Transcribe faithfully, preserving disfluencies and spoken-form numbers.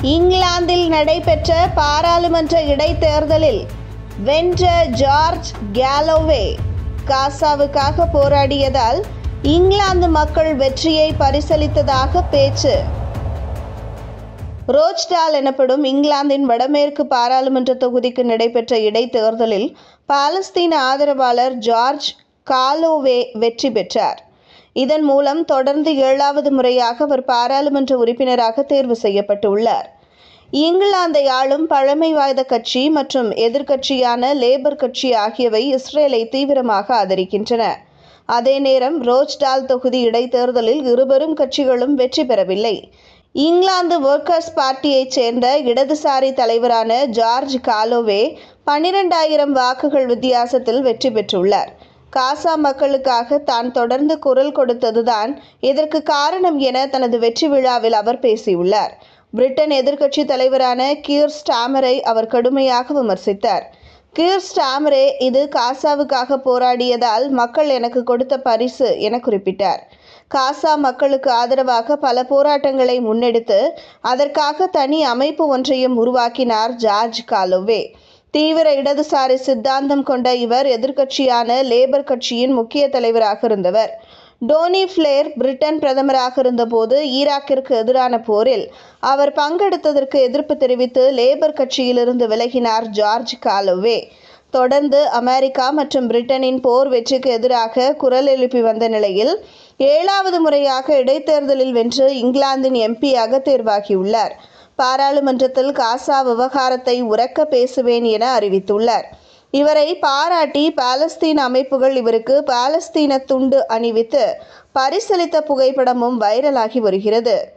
இங்கிலாந்தில் நடைபெற்ற பாராளுமன்ற இடைத்தேர்தலில் வென்ற ஜார்ஜ் கேலோவே காசாவுக்காக போராடியதால் இங்கிலாந்து மக்கள் வெற்றியை பரிசளித்ததாக பேச்சு. ரோச்டால் எனப்படும் இங்கிலாந்தின் வடமேற்கு பாராளுமன்ற தொகுதிக்கு நடைபெற்ற இடைத்தேர்தலில் பாலஸ்தீன ஆதரவாளர் ஜார்ஜ் காலோவே வெற்றி பெற்றார். இதன் மூலம் தொடர்ந்து ஏழாவது முறையாக அவர் பாராளுமன்ற உறுப்பினராக தேர்வு செய்யப்பட்டுள்ளார். இங்கிலாந்தை ஆளும் பழமை வாய்ந்த கட்சி மற்றும் எதிர்க்கட்சியான லேபர் கட்சி ஆகியவை இஸ்ரேலை தீவிரமாக ஆதரிக்கின்றன. அதே நேரம் ரோச்டால் தொகுதி இடைத்தேர்தலில் இருபெரும் கட்சிகளும் வெற்றி பெறவில்லை. இங்கிலாந்து ஒர்க்கர்ஸ் பார்ட்டியைச் சேர்ந்த இடதுசாரி தலைவரான ஜார்ஜ் காலோவே பன்னிரண்டாயிரம் வாக்குகள் வித்தியாசத்தில் வெற்றி பெற்றுள்ளார். காசா மக்களுக்காக தான் தொடர்ந்து குரல் கொடுத்ததுதான் இதற்கு காரணம் என தனது வெற்றி விழாவில் அவர் பேசியுள்ளார். பிரிட்டன் எதிர்க்கட்சி தலைவரான கீர் ஸ்டாமரை அவர் கடுமையாக விமர்சித்தார். கீர் ஸ்டாமரே இது காசாவுக்காக போராடியதால் மக்கள் எனக்கு கொடுத்த பரிசு என குறிப்பிட்டார். காசா மக்களுக்கு ஆதரவாக பல போராட்டங்களை முன்னெடுத்து அதற்காக தனி அமைப்பு ஒன்றையும் உருவாக்கினார் ஜார்ஜ் காலோவே. தீவிர இடதுசாரி சித்தாந்தம் கொண்ட இவர் எதிர்க்கட்சியான லேபர் கட்சியின் முக்கிய தலைவராக இருந்தவர். டோனி பிளேர் பிரிட்டன் பிரதமராக இருந்தபோது ஈராக்கிற்கு எதிரான போரில் அவர் பங்கெடுத்ததற்கு எதிர்ப்பு தெரிவித்து லேபர் கட்சியிலிருந்து விலகினார் ஜார்ஜ் காலோவே. தொடர்ந்து அமெரிக்கா மற்றும் பிரிட்டனின் போர் வெற்றிக்கு எதிராக குரல் எழுப்பி வந்த நிலையில் ஏழாவது முறையாக இடைத்தேர்தலில் வென்று இங்கிலாந்தின் எம்பியாக தேர்வாகியுள்ளார். பாராளுமன்றத்தில் காசா விவகாரத்தை உரக்க பேசுவேன் என அறிவித்துள்ளார். இவரை பாராட்டி பாலஸ்தீன அமைப்புகள் இவருக்கு பாலஸ்தீன துண்டு அணிவித்து பரிசளித்த புகைப்படமும் வைரலாகி வருகிறது.